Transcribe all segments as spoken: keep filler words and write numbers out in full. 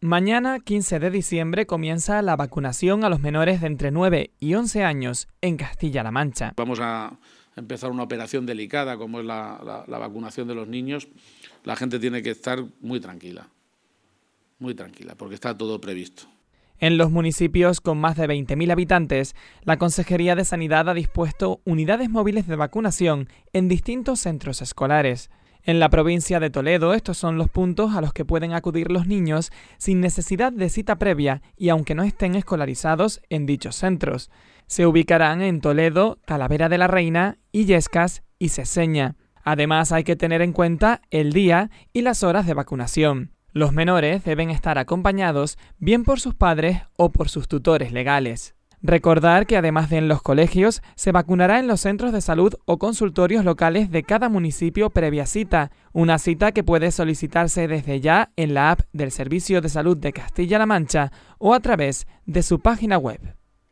Mañana, quince de diciembre, comienza la vacunación a los menores de entre nueve y once años en Castilla-La Mancha. Vamos a empezar una operación delicada como es la, la, la vacunación de los niños. La gente tiene que estar muy tranquila, muy tranquila, porque está todo previsto. En los municipios con más de veinte mil habitantes, la Consejería de Sanidad ha dispuesto unidades móviles de vacunación en distintos centros escolares. En la provincia de Toledo, estos son los puntos a los que pueden acudir los niños sin necesidad de cita previa y aunque no estén escolarizados en dichos centros. Se ubicarán en Toledo, Talavera de la Reina, Illescas y Seseña. Además, hay que tener en cuenta el día y las horas de vacunación. Los menores deben estar acompañados bien por sus padres o por sus tutores legales. Recordar que además de en los colegios, se vacunará en los centros de salud o consultorios locales de cada municipio previa cita, una cita que puede solicitarse desde ya en la app del Servicio de Salud de Castilla-La Mancha o a través de su página web.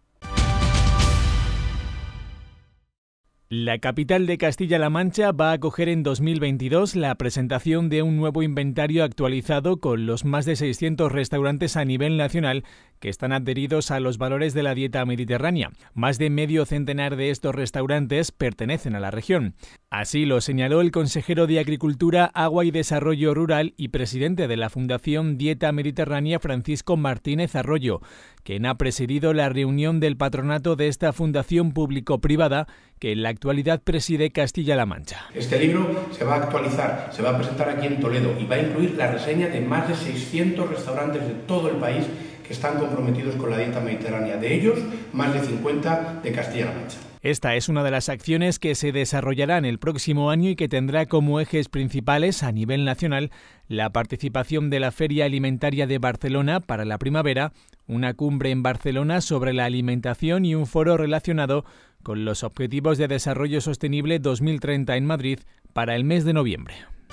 La capital de Castilla-La Mancha va a acoger en dos mil veintidós la presentación de un nuevo inventario actualizado con los más de seiscientos restaurantes a nivel nacional que están adheridos a los valores de la dieta mediterránea. Más de medio centenar de estos restaurantes pertenecen a la región. Así lo señaló el consejero de Agricultura, Agua y Desarrollo Rural y presidente de la Fundación Dieta Mediterránea, Francisco Martínez Arroyo, quien ha presidido la reunión del patronato de esta fundación público-privada que en la actualidad preside Castilla-La Mancha. Este libro se va a actualizar, se va a presentar aquí en Toledo y va a incluir la reseña de más de seiscientos restaurantes de todo el país que están comprometidos con la dieta mediterránea. De ellos, más de cincuenta de Castilla-La Mancha. Esta es una de las acciones que se desarrollarán el próximo año y que tendrá como ejes principales a nivel nacional la participación de la Feria Alimentaria de Barcelona para la primavera, una cumbre en Barcelona sobre la alimentación y un foro relacionado con los Objetivos de Desarrollo Sostenible dos mil treinta en Madrid para el mes de noviembre.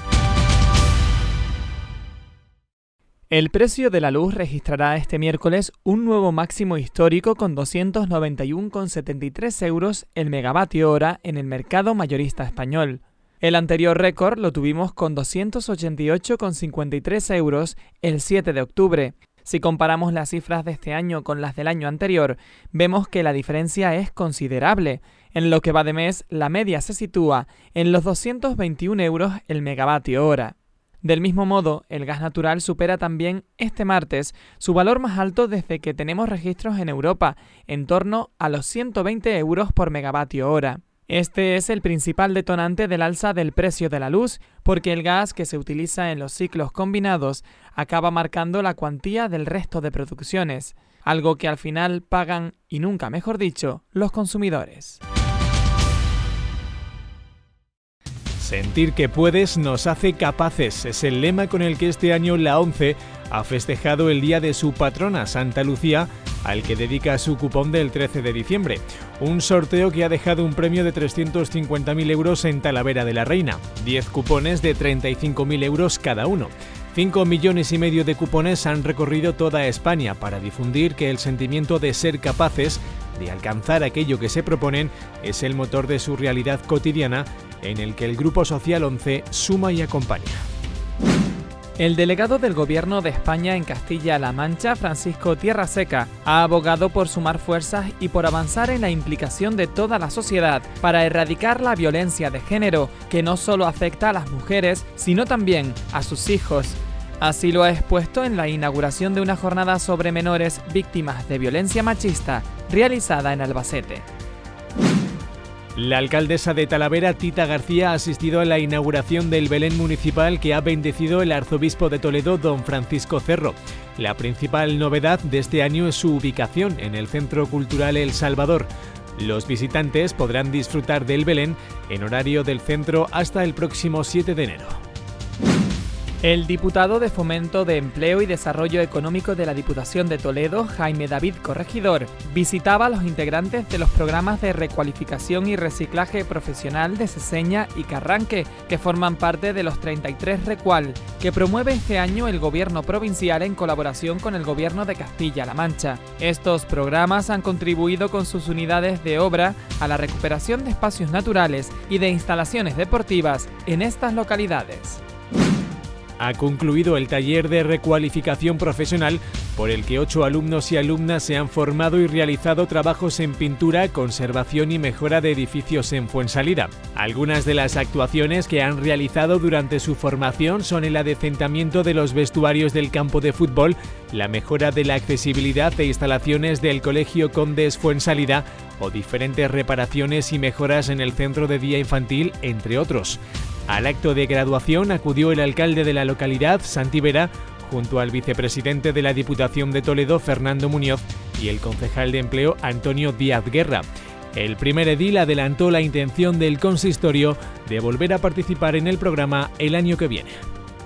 El precio de la luz registrará este miércoles un nuevo máximo histórico con doscientos noventa y uno coma setenta y tres euros el megavatio hora en el mercado mayorista español. El anterior récord lo tuvimos con doscientos ochenta y ocho coma cincuenta y tres euros el siete de octubre. Si comparamos las cifras de este año con las del año anterior, vemos que la diferencia es considerable. En lo que va de mes, la media se sitúa en los doscientos veintiún euros el megavatio hora. Del mismo modo, el gas natural supera también este martes su valor más alto desde que tenemos registros en Europa, en torno a los ciento veinte euros por megavatio hora. Este es el principal detonante del alza del precio de la luz, porque el gas que se utiliza en los ciclos combinados acaba marcando la cuantía del resto de producciones, algo que al final pagan, y nunca mejor dicho, los consumidores. Sentir que puedes nos hace capaces, es el lema con el que este año la ONCE ha festejado el día de su patrona, Santa Lucía, al que dedica su cupón del trece de diciembre. Un sorteo que ha dejado un premio de trescientos cincuenta mil euros en Talavera de la Reina, diez cupones de treinta y cinco mil euros cada uno. Cinco millones y medio de cupones han recorrido toda España para difundir que el sentimiento de ser capaces de alcanzar aquello que se proponen es el motor de su realidad cotidiana, en el que el Grupo Social ONCE suma y acompaña. El delegado del Gobierno de España en Castilla-La Mancha, Francisco Tierraseca, ha abogado por sumar fuerzas y por avanzar en la implicación de toda la sociedad para erradicar la violencia de género, que no solo afecta a las mujeres, sino también a sus hijos. Así lo ha expuesto en la inauguración de una jornada sobre menores víctimas de violencia machista, realizada en Albacete. La alcaldesa de Talavera, Tita García, ha asistido a la inauguración del Belén municipal que ha bendecido el arzobispo de Toledo, don Francisco Cerro. La principal novedad de este año es su ubicación en el Centro Cultural El Salvador. Los visitantes podrán disfrutar del Belén en horario del centro hasta el próximo siete de enero. El diputado de Fomento de Empleo y Desarrollo Económico de la Diputación de Toledo, Jaime David Corregidor, visitaba a los integrantes de los programas de recualificación y reciclaje profesional de Seseña y Carranque, que forman parte de los treinta y tres Recual, que promueve este año el Gobierno provincial en colaboración con el Gobierno de Castilla-La Mancha. Estos programas han contribuido con sus unidades de obra a la recuperación de espacios naturales y de instalaciones deportivas en estas localidades. ha concluido el taller de recualificación profesional por el que ocho alumnos y alumnas se han formado y realizado trabajos en pintura, conservación y mejora de edificios en Fuensalida. Algunas de las actuaciones que han realizado durante su formación son el adecentamiento de los vestuarios del campo de fútbol, la mejora de la accesibilidad e instalaciones del Colegio Condes Fuensalida o diferentes reparaciones y mejoras en el centro de día infantil, entre otros. Al acto de graduación acudió el alcalde de la localidad, Santi Vera, junto al vicepresidente de la Diputación de Toledo, Fernando Muñoz, y el concejal de Empleo, Antonio Díaz Guerra. El primer edil adelantó la intención del consistorio de volver a participar en el programa el año que viene.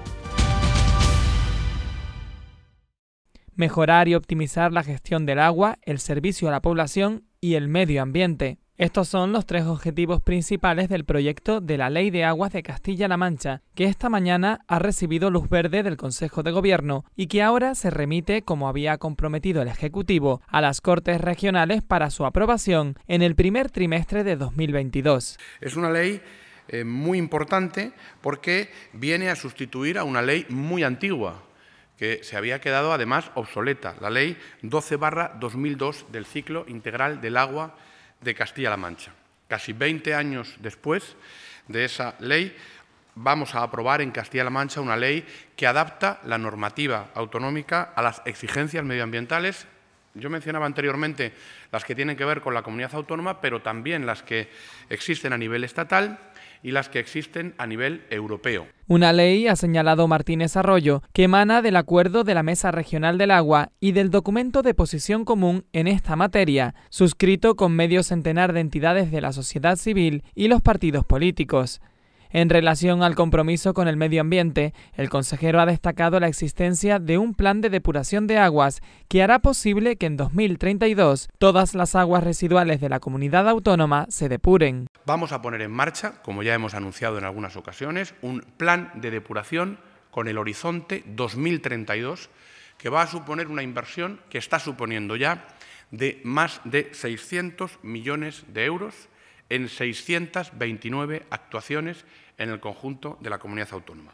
Mejorar y optimizar la gestión del agua, el servicio a la población y el medio ambiente. Estos son los tres objetivos principales del proyecto de la Ley de Aguas de Castilla-La Mancha, que esta mañana ha recibido luz verde del Consejo de Gobierno y que ahora se remite, como había comprometido el Ejecutivo, a las Cortes Regionales para su aprobación en el primer trimestre de dos mil veintidós. Es una ley eh, muy importante porque viene a sustituir a una ley muy antigua, que se había quedado además obsoleta, la Ley doce barra dos mil dos del ciclo integral del agua de Castilla-La Mancha. Casi veinte años después de esa ley, vamos a aprobar en Castilla-La Mancha una ley que adapta la normativa autonómica a las exigencias medioambientales. Yo mencionaba anteriormente las que tienen que ver con la comunidad autónoma, pero también las que existen a nivel estatal y las que existen a nivel europeo. Una ley, ha señalado Martínez Arroyo, que emana del acuerdo de la Mesa Regional del Agua y del documento de posición común en esta materia, suscrito con medio centenar de entidades de la sociedad civil y los partidos políticos. En relación al compromiso con el medio ambiente, el consejero ha destacado la existencia de un plan de depuración de aguas que hará posible que en dos mil treinta y dos todas las aguas residuales de la comunidad autónoma se depuren. Vamos a poner en marcha, como ya hemos anunciado en algunas ocasiones, un plan de depuración con el horizonte dos mil treinta y dos que va a suponer una inversión que está suponiendo ya de más de seiscientos millones de euros en seiscientas veintinueve actuaciones en el conjunto de la comunidad autónoma.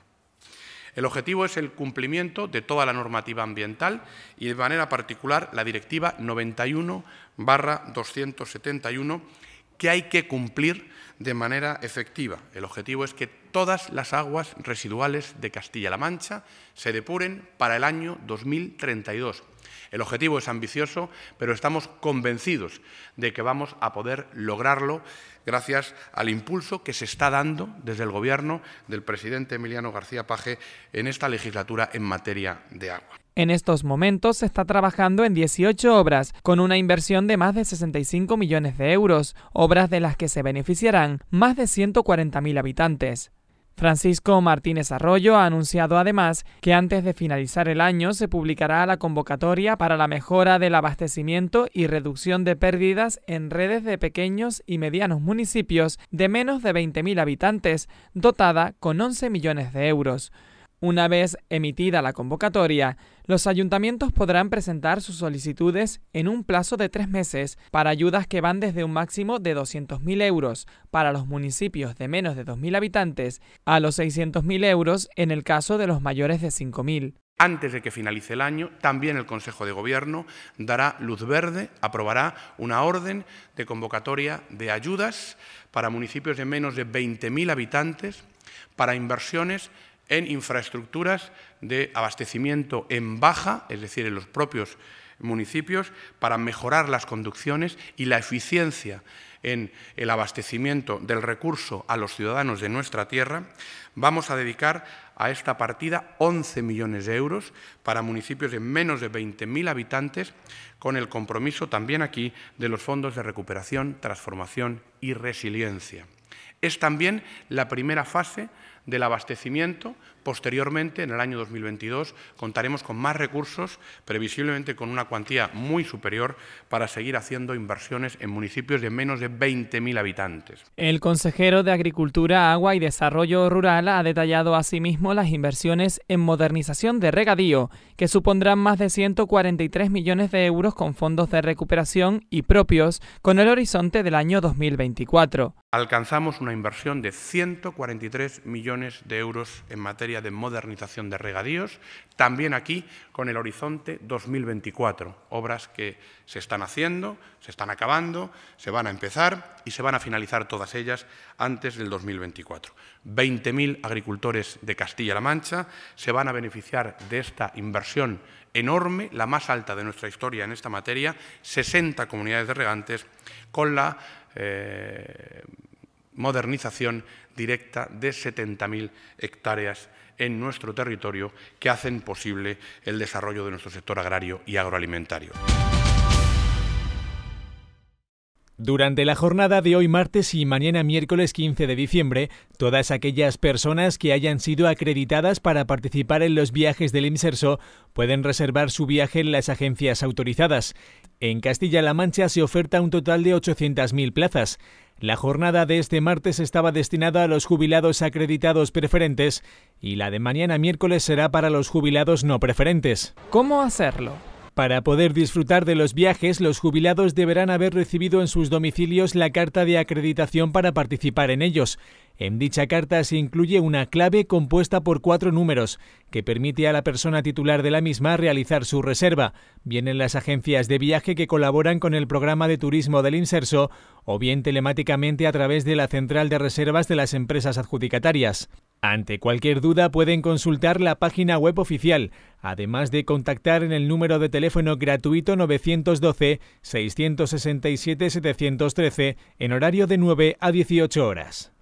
El objetivo es el cumplimiento de toda la normativa ambiental y, de manera particular, la Directiva noventa y uno barra doscientos setenta y uno, que hay que cumplir de manera efectiva. El objetivo es que todas las aguas residuales de Castilla-La Mancha se depuren para el año dos mil treinta y dos. El objetivo es ambicioso, pero estamos convencidos de que vamos a poder lograrlo gracias al impulso que se está dando desde el Gobierno del presidente Emiliano García Paje en esta legislatura en materia de agua. En estos momentos se está trabajando en dieciocho obras, con una inversión de más de sesenta y cinco millones de euros, obras de las que se beneficiarán más de ciento cuarenta mil habitantes. Francisco Martínez Arroyo ha anunciado además que antes de finalizar el año se publicará la convocatoria para la mejora del abastecimiento y reducción de pérdidas en redes de pequeños y medianos municipios de menos de veinte mil habitantes, dotada con once millones de euros. Una vez emitida la convocatoria, los ayuntamientos podrán presentar sus solicitudes en un plazo de tres meses para ayudas que van desde un máximo de doscientos mil euros para los municipios de menos de dos mil habitantes a los seiscientos mil euros en el caso de los mayores de cinco mil. Antes de que finalice el año, también el Consejo de Gobierno dará luz verde, aprobará una orden de convocatoria de ayudas para municipios de menos de veinte mil habitantes para inversiones en infraestructuras de abastecimiento en baja, es decir, en los propios municipios, para mejorar las conducciones y la eficiencia en el abastecimiento del recurso a los ciudadanos de nuestra tierra. Vamos a dedicar a esta partida once millones de euros para municipios de menos de veinte mil habitantes, con el compromiso también aquí de los fondos de recuperación, transformación y resiliencia. Es también la primera fase del abastecimiento. Posteriormente, en el año dos mil veintidós, contaremos con más recursos, previsiblemente con una cuantía muy superior, para seguir haciendo inversiones en municipios de menos de veinte mil habitantes. El consejero de Agricultura, Agua y Desarrollo Rural ha detallado asimismo las inversiones en modernización de regadío, que supondrán más de ciento cuarenta y tres millones de euros con fondos de recuperación y propios, con el horizonte del año dos mil veinticuatro. alcanzamos una inversión de ciento cuarenta y tres millones de euros en materia de modernización de regadíos, también aquí con el horizonte dos mil veinticuatro, obras que se están haciendo, se están acabando, se van a empezar y se van a finalizar todas ellas antes del dos mil veinticuatro. veinte mil agricultores de Castilla-La Mancha se van a beneficiar de esta inversión enorme, la más alta de nuestra historia en esta materia, sesenta comunidades de regantes con la eh, modernización directa de setenta mil hectáreas en nuestro territorio que hacen posible el desarrollo de nuestro sector agrario y agroalimentario. Durante la jornada de hoy martes y mañana miércoles quince de diciembre, todas aquellas personas que hayan sido acreditadas para participar en los viajes del Imserso pueden reservar su viaje en las agencias autorizadas. En Castilla-La Mancha se oferta un total de ochocientas mil plazas. La jornada de este martes estaba destinada a los jubilados acreditados preferentes y la de mañana miércoles será para los jubilados no preferentes. ¿Cómo hacerlo? Para poder disfrutar de los viajes, los jubilados deberán haber recibido en sus domicilios la carta de acreditación para participar en ellos. En dicha carta se incluye una clave compuesta por cuatro números que permite a la persona titular de la misma realizar su reserva, bien en las agencias de viaje que colaboran con el programa de turismo del Imserso o bien telemáticamente a través de la central de reservas de las empresas adjudicatarias. Ante cualquier duda pueden consultar la página web oficial, además de contactar en el número de teléfono gratuito nueve uno dos, seis seis siete, siete uno tres en horario de nueve a dieciocho horas.